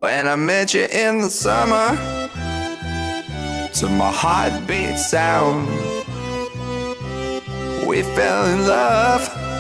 When I met you in the summer, to my heartbeat sound, we fell in love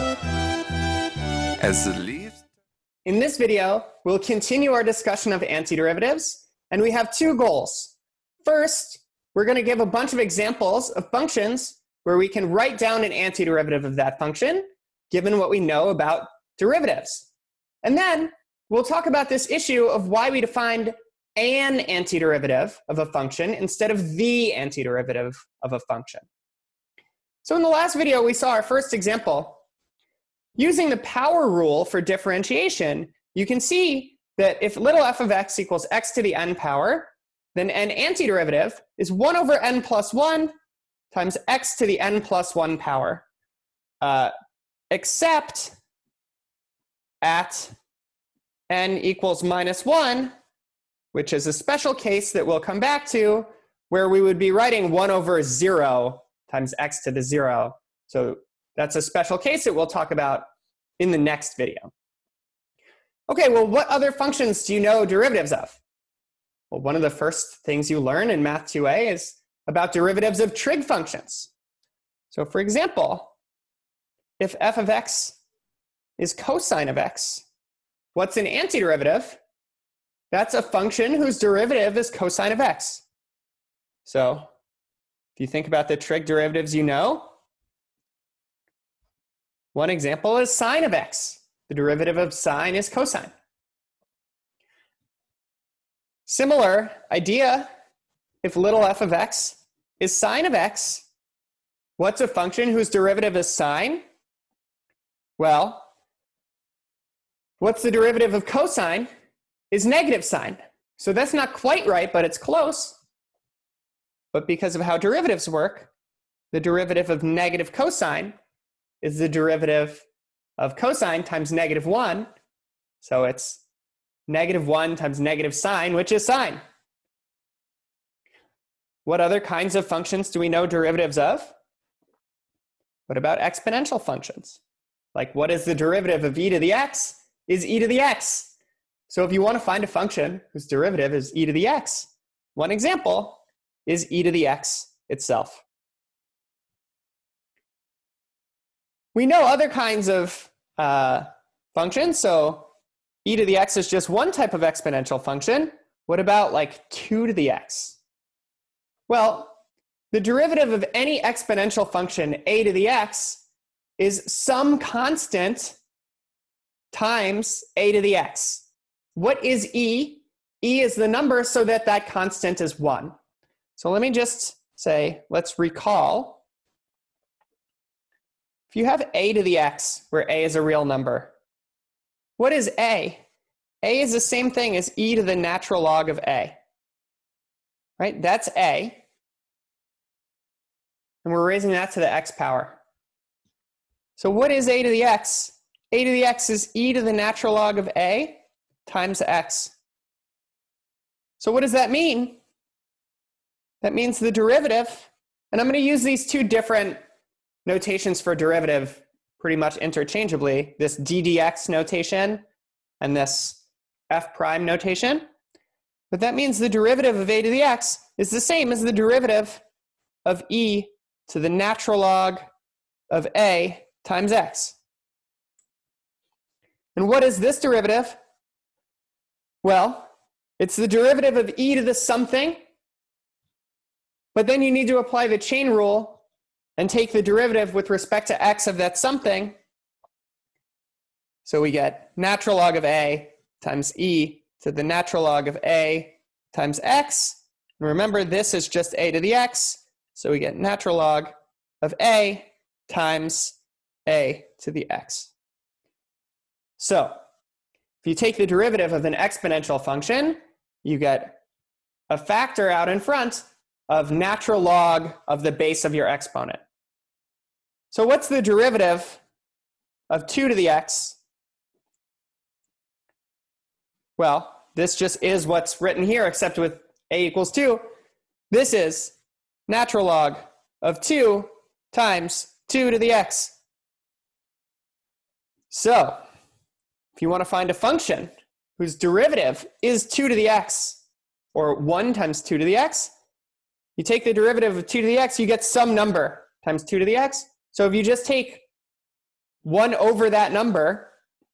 as the leaves. In this video, we'll continue our discussion of antiderivatives, and we have two goals. First, we're going to give a bunch of examples of functions where we can write down an antiderivative of that function, given what we know about derivatives. And then we'll talk about this issue of why we defined an antiderivative of a function instead of the antiderivative of a function. So in the last video, we saw our first example. Using the power rule for differentiation, you can see that if little f of x equals x to the n power, then an antiderivative is 1 over n plus 1 times x to the n plus 1 power, except at n equals minus 1, which is a special case that we'll come back to, where we would be writing 1 over 0 times x to the 0. So that's a special case that we'll talk about in the next video. Okay, well, what other functions do you know derivatives of? Well, one of the first things you learn in Math 2a is about derivatives of trig functions. So for example, if f of x is cosine of x, what's an antiderivative? That's a function whose derivative is cosine of x. So if you think about the trig derivatives you know, one example is sine of x. The derivative of sine is cosine. Similar idea, if little f of x is sine of x, what's a function whose derivative is sine? Well, what's the derivative of cosine is negative sine. So that's not quite right, but it's close. But because of how derivatives work, the derivative of negative cosine is the derivative of cosine times negative 1. So it's negative 1 times negative sine, which is sine. What other kinds of functions do we know derivatives of? What about exponential functions? Like, what is the derivative of e to the x? Is e to the x. So if you want to find a function whose derivative is e to the x, one example is e to the x itself. We know other kinds of functions. So e to the x is just one type of exponential function. What about like 2 to the x? Well, the derivative of any exponential function a to the x is some constant times a to the x. What is e? E is the number so that that constant is 1. So let me just say, let's recall. If you have a to the x, where a is a real number, what is a? A is the same thing as e to the natural log of a. Right? That's a. And we're raising that to the x power. So what is a to the x? A to the x is e to the natural log of a times x. So what does that mean? That means the derivative, and I'm going to use these two different notations for derivative pretty much interchangeably, this ddx notation and this f prime notation. But that means the derivative of a to the x is the same as the derivative of e to the natural log of a times x. And what is this derivative? Well, it's the derivative of e to the something, but then you need to apply the chain rule and take the derivative with respect to x of that something. So we get natural log of a times e to the natural log of a times x. And remember, this is just a to the x. So we get natural log of a times a to the x. So if you take the derivative of an exponential function, you get a factor out in front of natural log of the base of your exponent. So what's the derivative of 2 to the x? Well, this just is what's written here, except with a equals 2. This is natural log of 2 times 2 to the x. So if you want to find a function whose derivative is 2 to the x, or 1 times 2 to the x, you take the derivative of 2 to the x, you get some number times 2 to the x. So if you just take 1 over that number,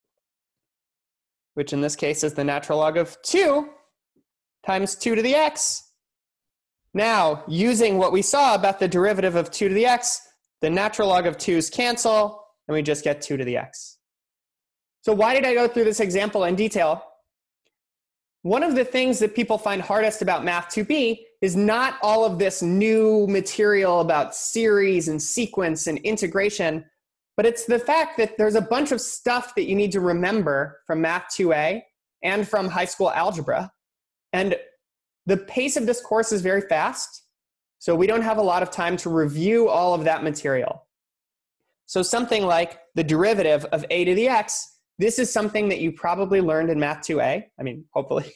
which in this case is the natural log of 2 times 2 to the x, now using what we saw about the derivative of 2 to the x, the natural log of 2's cancel, and we just get 2 to the x. So why did I go through this example in detail? One of the things that people find hardest about Math 2B is not all of this new material about series and sequence and integration, but it's the fact that there's a bunch of stuff that you need to remember from Math 2A and from high school algebra. And the pace of this course is very fast, so we don't have a lot of time to review all of that material. So something like the derivative of a to the x, this is something that you probably learned in Math 2A, I mean, hopefully.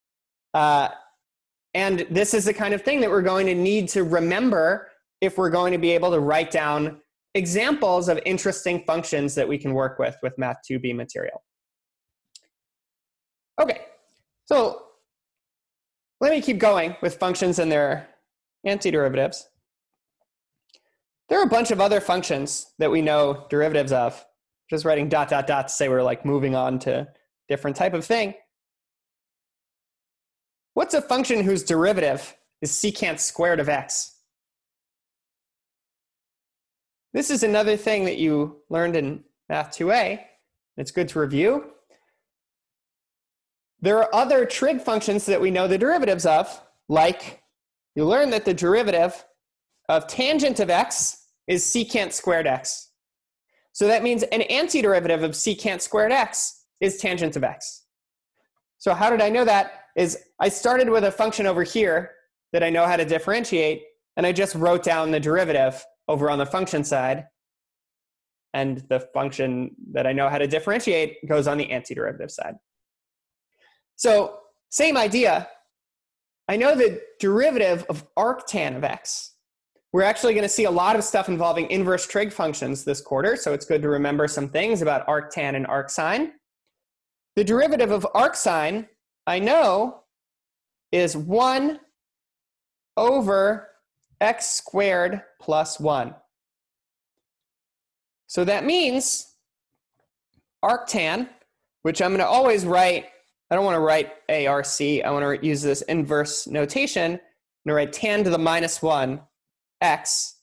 And this is the kind of thing that we're going to need to remember if we're going to be able to write down examples of interesting functions that we can work with Math 2B material. Okay, so let me keep going with functions and their antiderivatives. There are a bunch of other functions that we know derivatives of. Just writing dot, dot, dot to say we're like moving on to different type of thing. What's a function whose derivative is secant squared of x? This is another thing that you learned in Math 2A. It's good to review. There are other trig functions that we know the derivatives of, like you learn that the derivative of tangent of x is secant squared x. So that means an antiderivative of secant squared x is tangent of x. So how did I know that? Is I started with a function over here that I know how to differentiate, and I just wrote down the derivative over on the function side, and the function that I know how to differentiate goes on the antiderivative side. So same idea. I know the derivative of arctan of x. We're actually going to see a lot of stuff involving inverse trig functions this quarter, so it's good to remember some things about arctan and arcsine. The derivative of arcsine, I know, is 1 over x squared plus 1. So that means arctan, which I'm going to always write, I don't want to write ARC, I want to use this inverse notation. I'm going to write tan to the minus 1 x.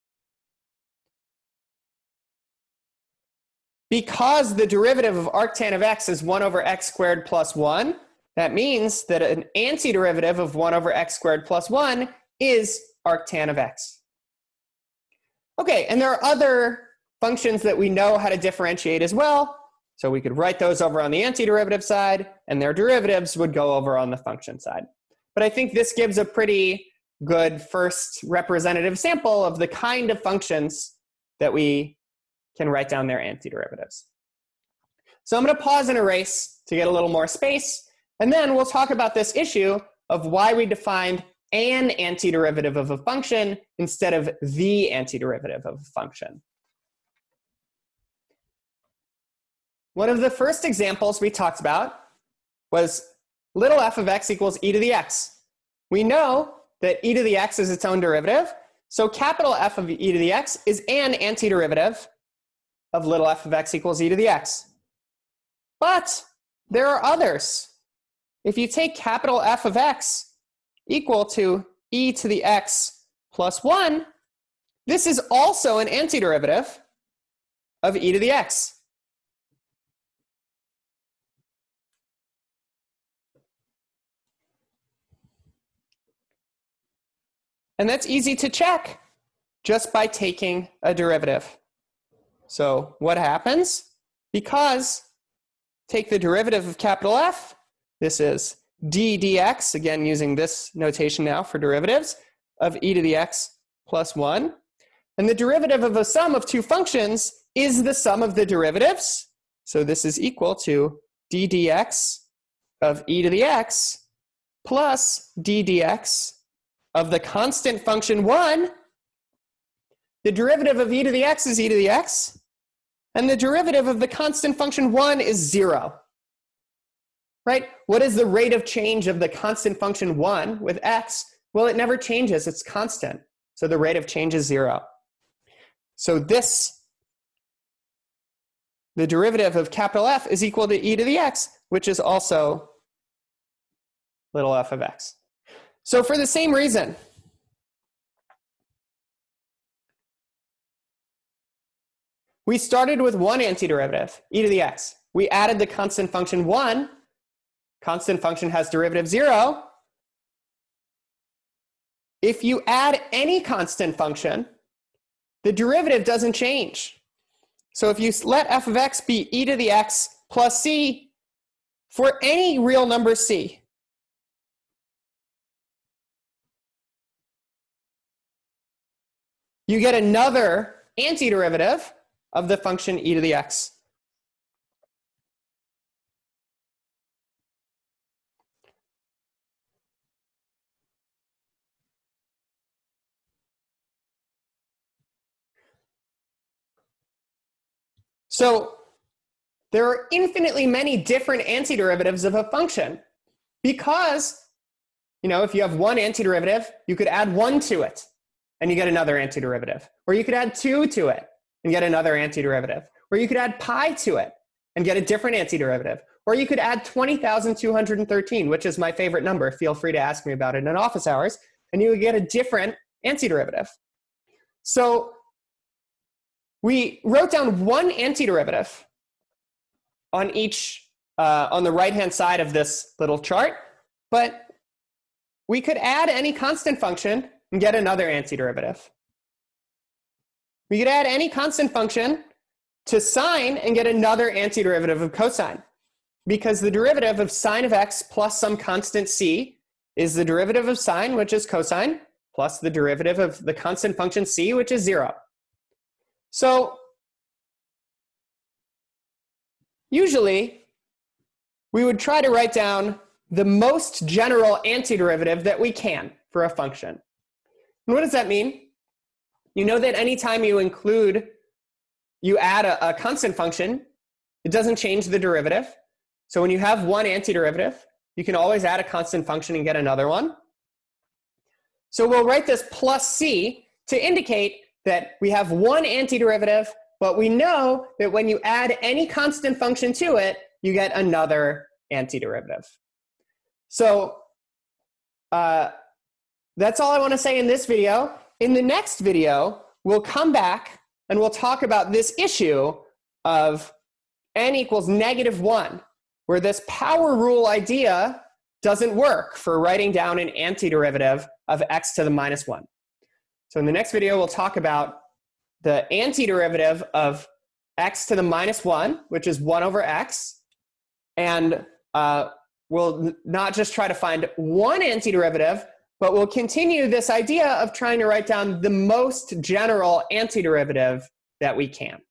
Because the derivative of arctan of x is 1 over x squared plus 1, that means that an antiderivative of 1 over x squared plus 1 is arctan of x. Okay, and there are other functions that we know how to differentiate as well. So we could write those over on the antiderivative side, and their derivatives would go over on the function side. But I think this gives a pretty good first representative sample of the kind of functions that we can write down their antiderivatives. So I'm going to pause and erase to get a little more space, and then we'll talk about this issue of why we defined an antiderivative of a function instead of the antiderivative of a function. One of the first examples we talked about was little f of x equals e to the x. We know that e to the x is its own derivative, so capital F of e to the x is an antiderivative of little f of x equals e to the x. But there are others. If you take capital F of x equal to e to the x plus 1, this is also an antiderivative of e to the x. And that's easy to check just by taking a derivative. So what happens? Because take the derivative of capital F, this is d dx, again using this notation now for derivatives, of e to the x plus 1. And the derivative of a sum of two functions is the sum of the derivatives. So this is equal to d dx of e to the x plus d dx of the constant function 1. The derivative of e to the x is e to the x, and the derivative of the constant function 1 is 0. right? What is the rate of change of the constant function 1 with x? Well, it never changes. It's constant. So the rate of change is 0. So this, the derivative of capital F is equal to e to the x, which is also little f of x. So for the same reason, we started with one antiderivative, e to the x. We added the constant function 1. Constant function has derivative 0. If you add any constant function, the derivative doesn't change. So if you let f of x be e to the x plus c for any real number c, you get another antiderivative of the function e to the x. So there are infinitely many different antiderivatives of a function because, if you have one antiderivative, you could add 1 to it and you get another antiderivative. Or you could add 2 to it and get another antiderivative. Or you could add pi to it and get a different antiderivative. Or you could add 20,213, which is my favorite number. Feel free to ask me about it in office hours, and you would get a different antiderivative. So we wrote down one antiderivative on each, on the right-hand side of this little chart, but we could add any constant function and get another antiderivative. We could add any constant function to sine and get another antiderivative of cosine, because the derivative of sine of x plus some constant c is the derivative of sine, which is cosine, plus the derivative of the constant function c, which is 0. So usually we would try to write down the most general antiderivative that we can for a function. And what does that mean? You know that anytime you add a constant function, it doesn't change the derivative. So when you have one antiderivative, you can always add a constant function and get another one. So we'll write this plus c to indicate that we have one antiderivative, but we know that when you add any constant function to it, you get another antiderivative. So that's all I want to say in this video. In the next video, we'll come back and we'll talk about this issue of n equals -1, where this power rule idea doesn't work for writing down an antiderivative of x to the -1. So in the next video, we'll talk about the antiderivative of x to the -1, which is 1 over x. And we'll not just try to find one antiderivative, but we'll continue this idea of trying to write down the most general antiderivative that we can.